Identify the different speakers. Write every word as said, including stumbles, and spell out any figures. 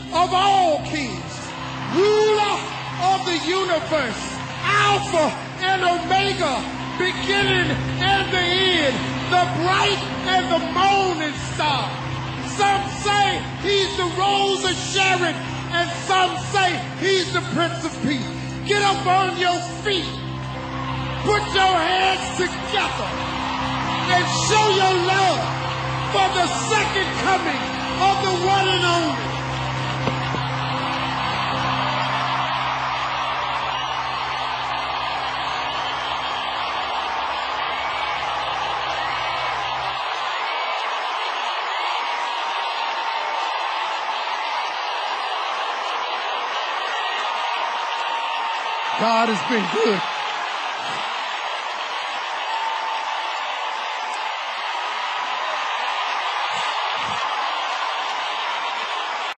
Speaker 1: of all kings, ruler of the universe, Alpha and Omega, beginning and the end, the bright and the morning star. Some say he's the Rose of Sharon, and some say he's the Prince of Peace. Get up on your feet, put your hands together, and show your love for the second coming of the one and only. God has been good.